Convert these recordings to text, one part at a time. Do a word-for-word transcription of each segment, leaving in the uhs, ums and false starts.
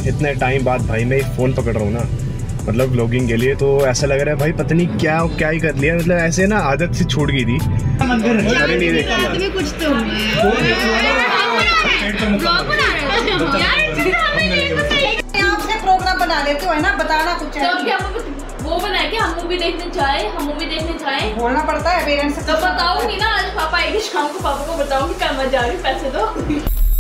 इतने टाइम बाद भाई मैं फ़ोन पकड़ रहा हूँ ना, मतलब व्लॉगिंग के लिए, तो ऐसा लग रहा है भाई पता नहीं क्या क्या ही कर लिया, मतलब ऐसे ना आदत से छूट गई थी। अरे नहीं देखा कुछ तो प्रोग्राम बना लेते हो है ना, बताना कुछ है वो बनाए कि हम मूवी देखने जाए, हम मूवी देखने जाए, बोलना पड़ता है पेरेंट्स से। तो बताऊंगी ना, आज पापा आएंगे शाम को, पापा को बताऊंगी क्या मजा आ रही, पैसे दो।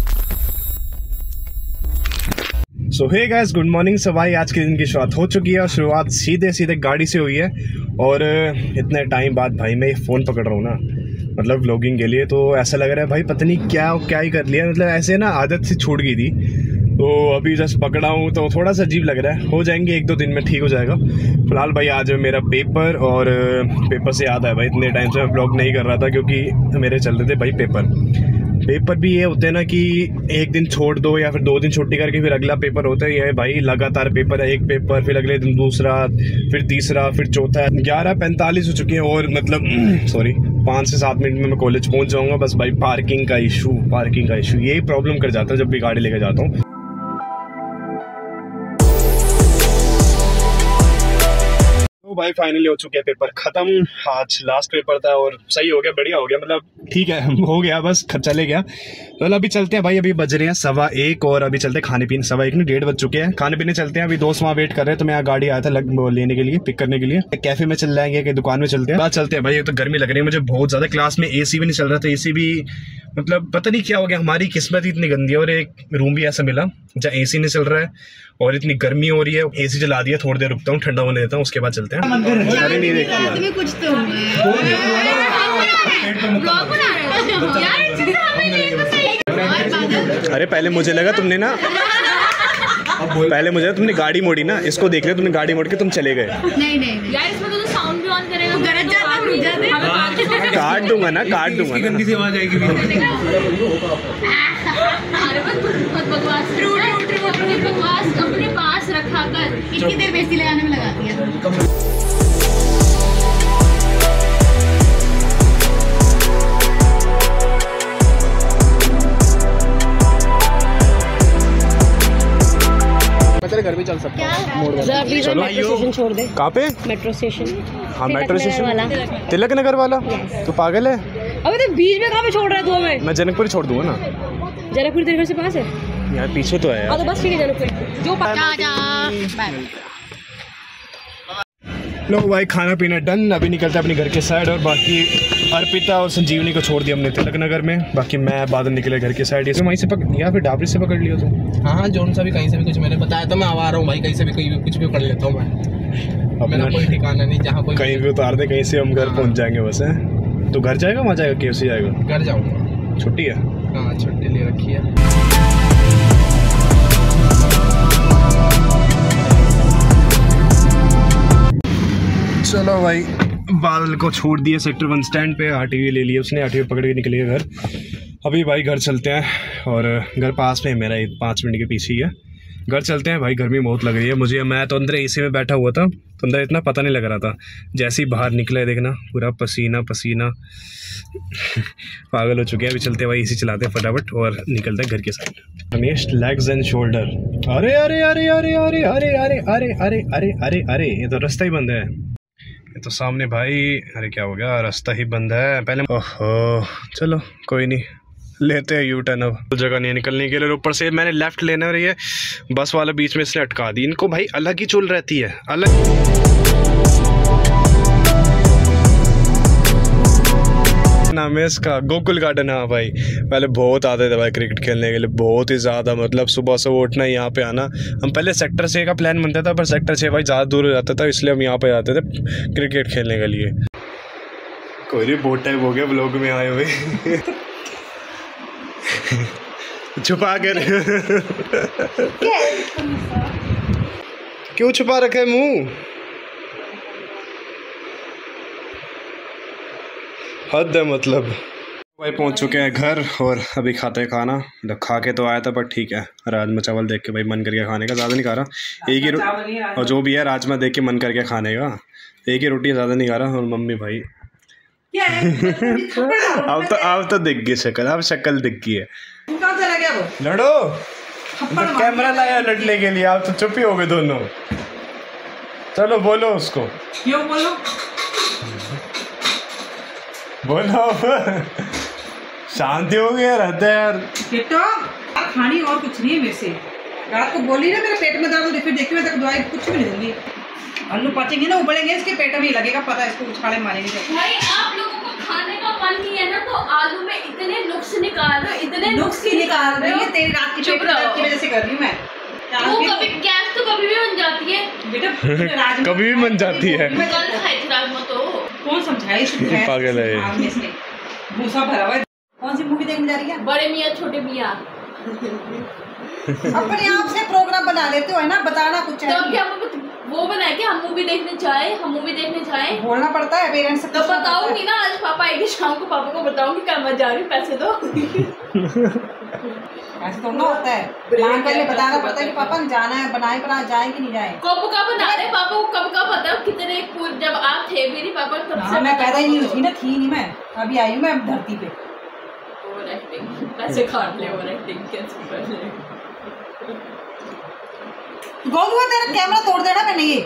So hey guys, good morning. सब भाई आज के दिन की शुरुआत हो चुकी है और शुरुआत सीधे सीधे गाड़ी से हुई है। और इतने टाइम बाद भाई मैं फ़ोन पकड़ रहा हूँ ना, मतलब व्लॉगिंग के लिए, तो ऐसा लग रहा है भाई पता नहीं क्या क्या ही कर लिया, मतलब ऐसे ना आदत से छूट गई थी। तो अभी जस्ट पकड़ा हूँ तो थोड़ा सा अजीब लग रहा है, हो जाएंगे एक दो दिन में, ठीक हो जाएगा। फिलहाल भाई आज मेरा पेपर, और पेपर से याद आया भाई इतने टाइम से मैं व्लॉग नहीं कर रहा था क्योंकि मेरे चल रहे थे भाई पेपर। पेपर भी ये होते हैं ना कि एक दिन छोड़ दो या फिर दो दिन छुट्टी करके फिर अगला पेपर होता है। ये भाई लगातार पेपर है, एक पेपर फिर अगले दिन दूसरा, फिर तीसरा, फिर चौथा। ग्यारह पैंतालीस हो चुके हैं और मतलब सॉरी पाँच से सात मिनट में मैं कॉलेज पहुंच जाऊंगा। बस भाई पार्किंग का इशू पार्किंग का इशू यही प्रॉब्लम कर जाता है जब भी गाड़ी लेकर जाता हूँ। भाई फाइनली हो चुके हैं पेपर खत्म, आज लास्ट पेपर था और सही हो गया, बढ़िया हो गया, मतलब ठीक है हो गया, बस चले गया। तो अभी चलते हैं भाई, अभी बज रहे हैं सवा एक और अभी चलते हैं खाने पीने। सवा एक नहीं डेढ़ बज चुके हैं, खाने पीने चलते हैं। अभी दोस्त वहाँ वेट कर रहे हैं तो मैं यहाँ गाड़ी आया था लग लेने के लिए, पिक करने के लिए। कैफे में चल जाएंगे कि दुकान में चलते हैं, बात चलते हैं भाई। तो गर्मी लग रही है मुझे बहुत ज़्यादा, क्लास में ए सी भी नहीं चल रहा था, ए सी भी मतलब पता नहीं क्या हो गया, हमारी किस्मत ही इतनी गंदी है। और एक रूम भी ऐसा मिला जहाँ एसी नहीं चल रहा है और इतनी गर्मी हो रही है, एसी चला दिया, थोड़ी देर रुकता हूँ, ठंडा होने देता हूँ, उसके बाद चलते हैं। अरे नहीं देखा कुछ तो अरे पहले मुझे लगा तुमने ना पहले मुझे तुमने गाड़ी मोड़ी ना, इसको देख लिया तुमने, गाड़ी मोड़ के तुम चले गए। नहीं नहीं यार, इसमें तो साउंड भी ऑन करेगा, गरज जाता रुक जाते, काट दूंगा ना, काट दूंगा, गंदी सी आवाज आएगी। अरे बहुत बकवास, अपनी बकवास अपने पास रखा कर, इतनी देर बेइज्जती लगाने में लगाती है। तेरे घर भी चल सकता है, चलो मेट्रो स्टेशन छोड़ दे। कहाँ पे? Metro station. हाँ मेट्रो स्टेशन, तिलक नगर वाला। तू पागल है? अबे तो बीच में कहाँ पे छोड़ रहा है तू हमें? मैं जनकपुर छोड़ दूंगा ना। जनकपुर तेरे घर से पास है यार, पीछे तो है। हाँ तो बस ठीक है, जनकपुर जो लो भाई खाना पीना डन, अभी निकलते हैं अपने घर के साइड। और बाकी अर्पिता और संजीवनी को छोड़ दिया हमने तिलक नगर में, बाकी मैं बाद में निकले घर के साइड। ये वहीं से पकड़ या फिर डाबरी से पकड़ लिया तुम? हाँ हाँ, जोन सा भी कहीं से भी कुछ मैंने बताया तो मैं आ रहा हूँ भाई, कहीं से भी कहीं भी कुछ भी कर लेता हूँ मैं, मेरा कोई ठिकाना नहीं, जहाँ कोई कहीं भी उतार दे, कहीं से हम घर पहुँच जाएंगे बस है। तो घर जाएगा, वहाँ जाएगा, केएफसी जाएगा? घर जाऊँगा, छुट्टी है। हाँ छुट्टी ले रखी है। चलो भाई, बादल को छोड़ दिया सेक्टर वन स्टैंड पे, आरटीवी ले लिया उसने, आरटीवी पकड़ के निकल गया घर। अभी भाई घर चलते हैं, और घर पास में मेरा एक पाँच मिनट के पीछे ही है। घर चलते हैं भाई, गर्मी बहुत लग रही है मुझे। मैं तो अंदर एसी में बैठा हुआ था तो अंदर इतना पता नहीं लग रहा था, जैसे ही बाहर निकला है देखना पूरा पसीना पसीना पागल हो चुके हैं। अभी चलते हैं भाई, एसी चलाते हैं फटाफट और निकलते हैं घर के side. Ramesh legs and shoulder. अरे अरे अरे अरे अरे अरे अरे अरे अरे अरे अरे अरे ये तो रास्ता ही बंद है, ये तो सामने भाई। अरे क्या हो गया, रास्ता ही बंद है पहले। ओहो चलो कोई नहीं, लेते हैं यू टर्न। अब जगह नहीं निकलने के लिए, ऊपर से मैंने लेफ्ट लेना रही है, बस वाला बीच में इसलिए अटका दी। इनको भाई अलग ही चुल रहती है, अलग नाम है इसका, गोकुल गार्डन। हाँ भाई पहले बहुत आते थे भाई क्रिकेट खेलने के लिए, बहुत ही ज़्यादा, मतलब सुबह से उठना यहाँ पे आना। हम पहले सेक्टर छः का प्लान बनता था, पर सेक्टर छः भाई ज़्यादा दूर हो जाता था, इसलिए हम यहाँ पे आते थे क्रिकेट खेलने के लिए। कोई नहीं, बहुत टाइम हो गया व्लॉग में आए हुए छुपा कर क्यों छुपा रखे है मुंह? हद है मतलब। भाई पहुंच चुके हैं घर और अभी खाते हैं खाना। खा के तो आया था पर ठीक है, राजमा चावल देख के भाई मन कर गया खाने का, ज़्यादा नहीं खा रहा, एक ही रोटी, और जो भी है राजमा देख के मन कर गया खाने का, एक ही रोटी, ज़्यादा नहीं खा रहा। और मम्मी भाई अब तो अब तो दिख गई शक्ल, अब शक्ल दिख गई है। लड़ो थप्पड़ मार कैमरा लाया लड़ने के लिए, आप तो चुप ही हो गए दोनों। चलो बोलो उसको, क्यों बोलो बोलो। शांति हो गया रहता है यार। बेटा यार खानी और कुछ नहीं है मेरे से। रात को बोली ना मेरे पेट में दर्द हो, फिर देखिए मैं तक दवाई कुछ भी नहीं दूंगी। आलू पचेंगे ना, उबलेंगे, इसके पेट में ही लगेगा, पता है इसको उछाले मारेंगे। भाई आप लोगों को खाने का मन नहीं है ना, तो आलू में इतने नुक्स निकाल रहे हो, इतने नुक्स ही निकाल रही है, तेरी रात की चुप पेट दर्द की रहो। वजह से कर रही हूँ मैं। वो कभी गैस तो कभी भी बन जाती है बेटा राजमा कभी भी बन जाती है। मैं कल खाई थी राजमा तो। कौन समझाए इसको? पागल है ये। आग में से भूसा भरा हुआ है। कौन सी मूवी देखने जा रही है? बड़े मियाँ छोटे मियाँ। अपने आप से प्रोग्राम बना लेते हो है ना, बताना कुछ तो है। अब क्या हम वो बनाए कि हम मूवी देखने जाए, हम मूवी देखने जाए। बोलना पड़ता है पेरेंट्स से। तो बताऊंगी ना, आज पापा आएगी शाम को, पापा को बताऊंगी क्या मैं जा रही हूँ, पैसे दो। ऐसे तो ना होता है, प्लान पहले बताना पड़ता है कि पापा जाना है, बनाए बना जाए कि नहीं जाए। कब का बना रहे पापा को, कब का पता है कितने पूर- जब आप थे भी नहीं पापा तब हाँ, से मैं पैदा ही नहीं हुई थी ना, थी नहीं मैं, अभी आई हूँ मैं धरती पे। ओवर एक्टिंग पैसे खाट ले, ओवर एक्टिंग कैसे कर ले। गोलू तेरा कैमरा तोड़ देना मैंने ये।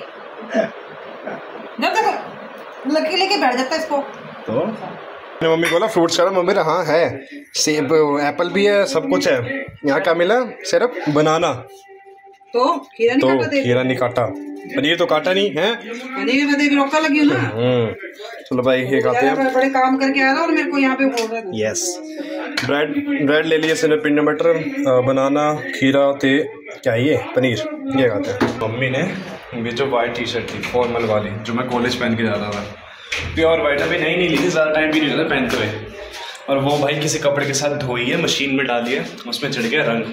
जब तक लड़की लेके बैठ जाता है इसको। तो मैंने मम्मी को बोला फ्रूट्स का, मम्मी हाँ है, सेब एप्पल भी है, सब कुछ है। यहाँ क्या मिला? सिर्फ बनाना। तो खीरा नहीं तो काटा दे। खीरा नहीं काटा, पनीर तो काटा नहीं है। पनीर में देख रोका लगी हूँ ना। हम्म चलो भाई ये खाते हैं। बड़े बड़े काम करके आ रहा और मेरे को यहाँ पे बोल रहा था। यस, ब्रेड ब्रेड ले लिए, सिर्फ पिंड मटर, बनाना, खीरा, ते क्या ये पनीर, ये खाते हैं। मम्मी ने ये जो वाइट टी शर्ट थी फॉर्मल वाली, जो मैं कॉलेज पहन के जाता था, प्योर वाइट, अभी नई नहीं ली थी, ज़्यादा टाइम भी नहीं लगा पहनते हुए, और वो भाई किसी कपड़े के साथ धोई है, मशीन में डाली है, उसमें चढ़ गया रंग।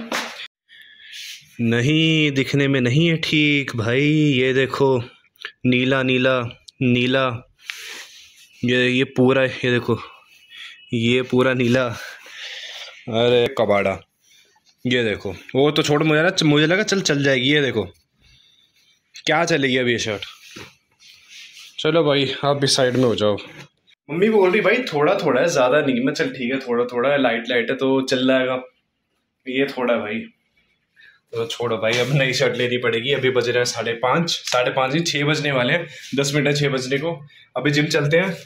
नहीं दिखने में नहीं है ठीक भाई, ये देखो नीला नीला नीला, ये ये पूरा, ये देखो ये पूरा नीला। अरे कबाड़ा, ये देखो, वो तो छोड़, मुझे लगा मुझे लगा चल चल जाएगी, ये देखो क्या चलेगी अब ये शर्ट। चलो भाई आप भी साइड में हो जाओ। मम्मी बोल रही भाई थोड़ा थोड़ा है, ज़्यादा नहीं। मैं चल ठीक है, थोड़ा थोड़ा है, लाइट लाइट है तो चल जाएगा, ये थोड़ा है भाई, तो छोड़ो भाई, अब नई शर्ट लेनी पड़ेगी। अभी बज रहे हैं साढ़े पाँच, साढ़े पाँच ही छः बजने वाले हैं, दस मिनट है छः बजने को। अभी जिम चलते हैं।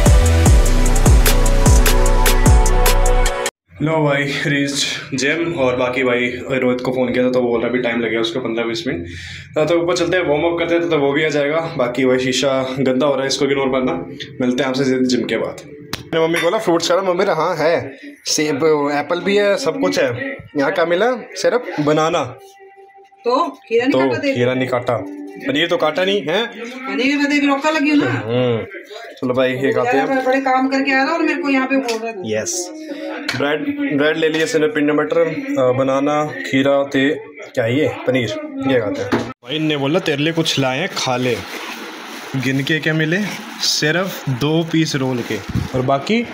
लो भाई रीच जिम, और बाकी भाई रोहित को फ़ोन किया था तो वो बोल रहा अभी टाइम लगेगा उसको पंद्रह बीस मिनट, तो ऊपर चलते हैं, वार्म अप करते हैं तो वो भी आ जाएगा। बाकी भाई शीशा गंदा हो रहा है, इसको इग्नोर करना। मिलते हैं आपसे जिम के बाद। मैंने मम्मी को बोला फ्रूट्स का, मम्मी हाँ है, सेब एप्पल भी है, सब कुछ है। यहाँ क्या मिला? सिर्फ बनाना। तो खीरा नहीं तो काटा दे। खीरा नहीं काटा, पनीर तो काटा नहीं है। पनीर में देख रोका लगी हूँ ना। हम्म चलो भाई ये खाते हैं। बड़े बड़े काम करके आ रहा और मेरे को यहाँ पे बोल रहा था। यस, ब्रेड ब्रेड ले लिए, सिर्फ पिंड मटर, बनाना, खीरा, ते क्या ये पनीर, ये खाते हैं। भाई ने बोला तेरे लिए कुछ लाए हैं, खा ले। गिन के क्या मिले? सिर्फ दो पीस रोल के, और बाकी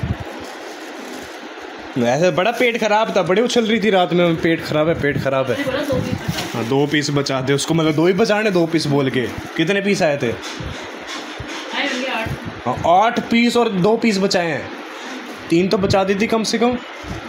वैसे बड़ा पेट खराब था, बड़ी उछल रही थी रात में, पेट खराब है पेट खराब है। हाँ दो पीस बचा दे उसको, मतलब दो ही बचाने, दो पीस बोल के। कितने पीस आए थे? हाँ आठ पीस, और दो पीस बचाए हैं, तीन तो बचा दी थी कम से कम।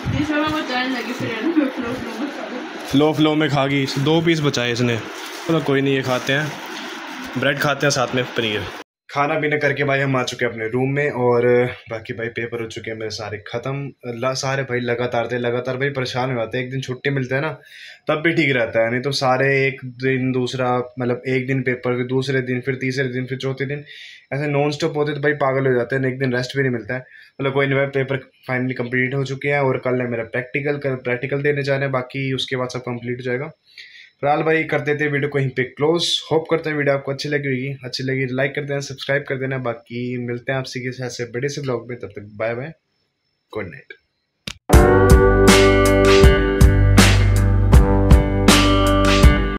लो फ्लो में खा गई, दो पीस बचाए इसने। चलो कोई नहीं, ये खाते हैं, ब्रेड खाते हैं साथ में पनीर। खाना पीना करके भाई हम आ चुके हैं अपने रूम में, और बाकी भाई पेपर हो चुके हैं मेरे सारे ख़त्म। सारे भाई लगातार थे लगातार भाई परेशान हो जाते हैं। एक दिन छुट्टी मिलता है ना तब भी ठीक रहता है, नहीं तो सारे एक दिन दूसरा, मतलब एक दिन पेपर, फिर दूसरे दिन, फिर तीसरे दिन, फिर चौथे दिन, ऐसे नॉन स्टॉप होते तो भाई पागल हो जाते हैं। एक दिन रेस्ट भी नहीं मिलता है। मतलब कोई नहीं भाई, पेपर फाइनली कंप्लीट हो चुके हैं, और कल है मेरा प्रैक्टिकल, कल प्रैक्टिकल देने जा रहे हैं, बाकी उसके बाद सब कंप्लीट हो जाएगा। फिलहाल भाई करते थे वीडियो को यहीं पे क्लोज। होप करते हैं वीडियो आपको अच्छी लगी होगी, अच्छी लगी लाइक कर देना, सब्सक्राइब कर देना। बाकी मिलते हैं आपसे किसी ऐसे बड़े से ब्लॉग में, तब तक बाय बाय, गुड नाइट।